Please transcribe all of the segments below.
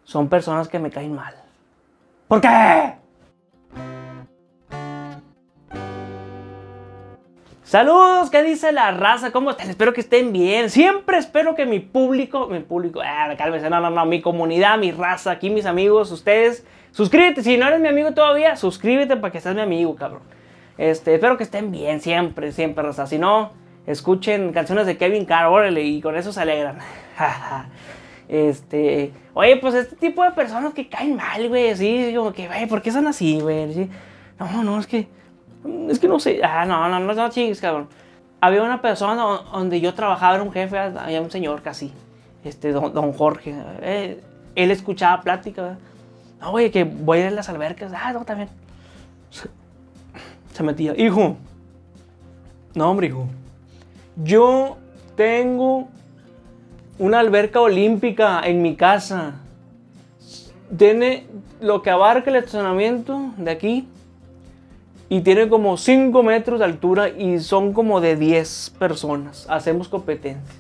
son personas que me caen mal. ¿Por qué? Saludos, ¿qué dice la raza? ¿Cómo están? Espero que estén bien. Siempre espero que mi público, cálmese, no, mi comunidad, mi raza, aquí mis amigos, ustedes, suscríbete. Si no eres mi amigo todavía, suscríbete para que seas mi amigo, cabrón. Espero que estén bien, siempre, raza. Si no, escuchen canciones de Kevin Carr, órale, y con eso se alegran. Oye, pues este tipo de personas que caen mal, güey, así, como que, güey, ¿por qué son así, güey? ¿Sí? No, es que no sé. No chingues, cabrón. Había una persona donde yo trabajaba, era un jefe, había un señor casi, don Jorge. Él escuchaba plática, ¿verdad? No, güey, que voy a ir a las albercas. No, también. Se metía. Hijo. No, hombre, hijo. Yo tengo una alberca olímpica en mi casa. Tiene lo que abarca el estacionamiento de aquí. Y tiene como 5 metros de altura y son como de 10 personas. Hacemos competencia.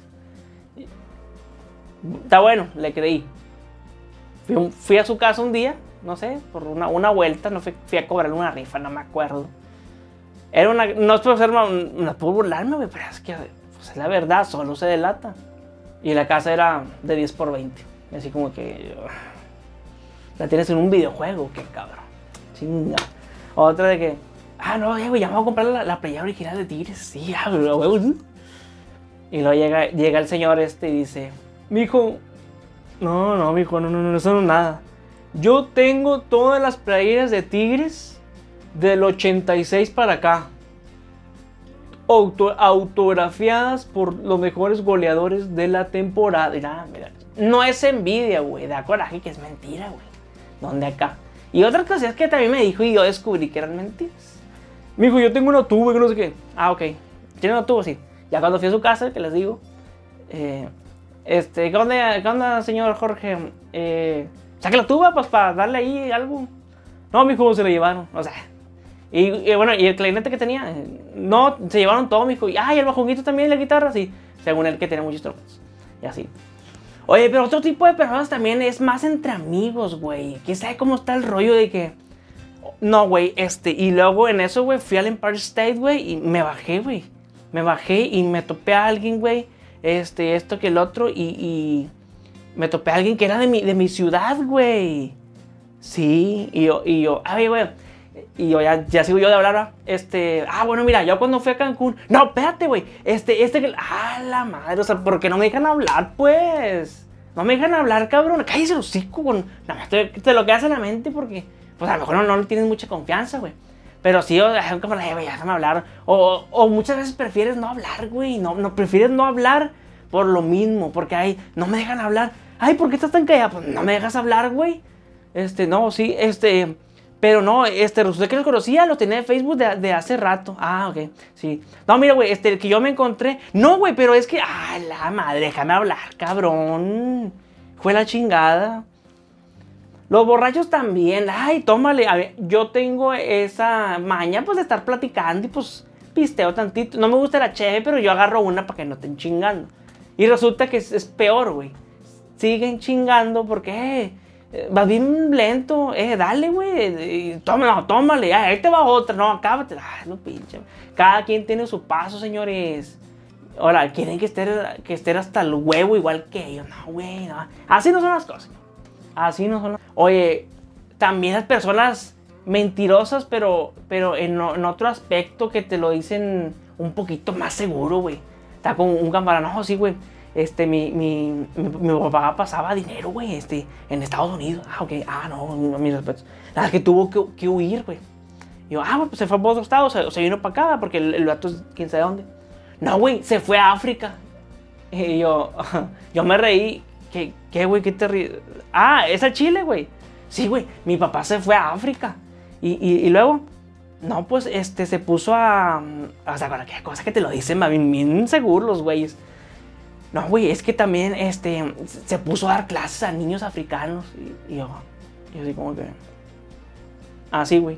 Está bueno, le creí. Fui a su casa un día, no sé, por una vuelta. No fui a cobrarle una rifa, no me acuerdo. No es por hacer no puedo burlarme, güey, pero es que pues, es la verdad, solo se delata. Y la casa era de 10 por 20. Así como que... la tienes en un videojuego, qué cabrón. Chinga. Otra de que... no, güey, ya me voy a comprar la playera original de Tigres. Sí, güey. Y luego llega el señor y dice... Mijo... No, mijo, no, eso no es nada. Yo tengo todas las playeras de Tigres del 86 para acá. Autografiadas por los mejores goleadores de la temporada. Mira, no es envidia, güey. Da coraje que es mentira, güey. ¿Dónde acá? Y otra cosa es que también me dijo y yo descubrí que eran mentiras. Me dijo, yo tengo una tuba, que no sé qué. Ok. ¿Tiene una tuba? Sí. Ya cuando fui a su casa, que les digo. ¿Qué onda, señor Jorge? Saque la tuba, pues, para darle ahí algo. No, mijo, se lo llevaron. O sea. Y bueno, y el clarinete que tenía, no, se llevaron todo, mijo. Y el bajonguito también, la guitarra, sí. Según él, que tenía muchos instrumentos. Y así. Oye, pero otro tipo de personas también es más entre amigos, güey. ¿Quién sabe cómo está el rollo de que... No, güey, y luego en eso, güey, fui al Empire State, güey, y me bajé, güey. Me bajé y me topé a alguien, güey, esto que el otro, y me topé a alguien que era de mi ciudad, güey. Sí, y yo, güey, y yo ya sigo yo de hablar, bueno, mira, yo cuando fui a Cancún, no, espérate, güey, la madre, o sea, ¿por qué no me dejan hablar, pues? No me dejan hablar, cabrón, cállese el hocico, nada más te lo quedas en la mente porque... Pues a lo mejor no le tienes mucha confianza, güey. Pero sí, como güey, déjame hablar. O muchas veces prefieres no hablar, güey. No, prefieres no hablar por lo mismo. Porque, no me dejan hablar. ¿Por qué estás tan callado? Pues no me dejas hablar, güey. No, sí, pero no, resulta que lo conocía, lo tenía en Facebook de hace rato. Ok, sí. No, mira, güey, el que yo me encontré. No, güey, pero es que, la madre, déjame hablar, cabrón. Fue la chingada. Los borrachos también, tómale, a ver, yo tengo esa maña, pues, de estar platicando y, pues, pisteo tantito. No me gusta la cheve, pero yo agarro una para que no estén chingando. Y resulta que es peor, güey. Siguen chingando porque, vas bien lento, dale, güey, tómale, ahí te va otra, no, acábate. No pinche. Cada quien tiene su paso, señores. Ahora, quieren que estén hasta el huevo igual que ellos. No, güey, no. Así no son las cosas. Así no son. Oye, también las personas mentirosas, pero en otro aspecto que te lo dicen un poquito más seguro, güey. Está con un camarada, no, sí, güey. Mi papá pasaba dinero, güey, en Estados Unidos. Ok, no, mis respetos. Nada, es que tuvo que huir, güey. Y yo, pues se fue a otro estado, o se vino para acá, porque el vato es quién sabe dónde. No, güey, se fue a África. Y yo me reí. ¿Qué, güey? ¿Qué te ríes? Es a Chile, güey. Sí, güey, mi papá se fue a África. Y luego, no, pues, se puso o sea, qué cosa que te lo dicen, bien seguros los güeyes. No, güey, es que también, se puso a dar clases a niños africanos. Y yo así como que... Así, güey.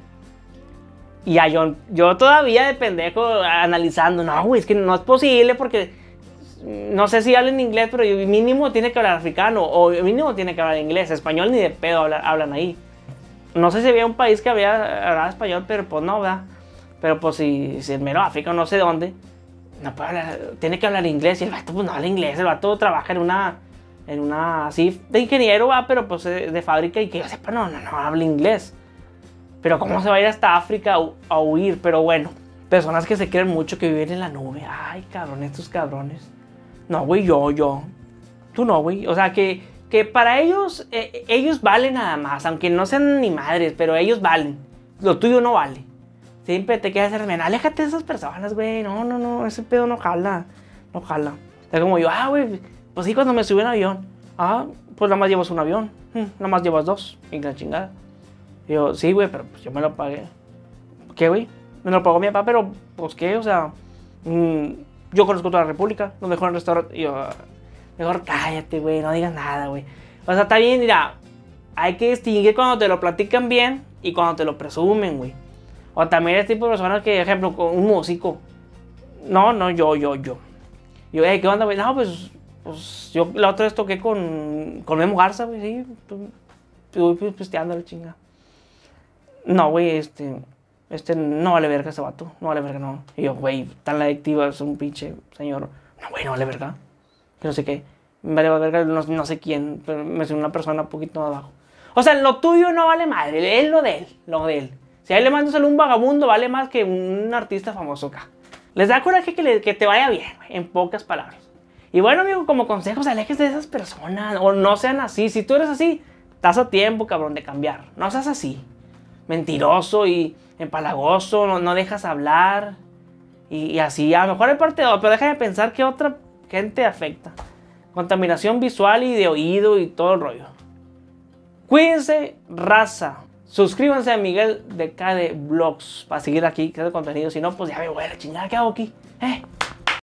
Y yo todavía de pendejo analizando. No, güey, es que no es posible porque... no sé si hablan inglés, pero mínimo tiene que hablar africano, o mínimo tiene que hablar inglés. Español ni de pedo hablan ahí. No sé si había un país que hablaba español, pero pues no, ¿verdad? Pero pues si el mero África, no sé dónde, no puede hablar, tiene que hablar inglés. Y el vato pues no habla inglés, el vato trabaja en una así de ingeniero, va, pero pues de fábrica, y que yo sepa, no habla inglés. Pero cómo se va a ir hasta África a huir. Pero bueno, personas que se creen mucho, que viven en la nube. Ay, cabrón, estos cabrones. No, güey, yo. Tú no, güey. O sea, que para ellos, ellos valen nada más. Aunque no sean ni madres, pero ellos valen. Lo tuyo no vale. Siempre te quedas hacer, aléjate de esas personas, güey. No, ese pedo no jala. No jala. Es como yo, güey, pues sí, cuando me subí en avión. Pues nada más llevas un avión. Nada más llevas 2. Y la chingada. Y yo, sí, güey, pero pues yo me lo pagué. ¿Qué, güey? Me lo pagó mi papá, pero pues qué, o sea, yo conozco toda la República, los mejores restaurantes. Y yo, mejor cállate, güey, no digas nada, güey. O sea, está bien, mira, hay que distinguir cuando te lo platican bien y cuando te lo presumen, güey. O también este tipo de personas que, por ejemplo, con un músico. No, yo. Yo, ¿qué onda, güey? No, pues yo la otra vez toqué con Memo Garza, güey, sí. Estuve pisteando la chinga. No, güey, no vale verga ese vato, no vale verga, no. Y yo, güey, tan adictiva, es un pinche señor. No, güey, no vale verga. Que no sé qué. Me vale verga, no sé quién, pero me suena una persona un poquito más abajo. O sea, lo tuyo no vale madre, es lo de él. Si a él le mandas un vagabundo, vale más que un artista famoso acá. Les da coraje que te vaya bien, güey, en pocas palabras. Y bueno, amigo, como consejos, aléjese de esas personas, o no sean así. Si tú eres así, estás a tiempo, cabrón, de cambiar. No seas así. Mentiroso y empalagoso, no dejas hablar y así, a lo mejor hay parte de pero déjame pensar que otra gente afecta. Contaminación visual y de oído y todo el rollo. Cuídense, raza. Suscríbanse a Miguel de KD Vlogs para seguir aquí, que es contenido. Si no, pues ya me voy a la chingada, ¿qué hago aquí?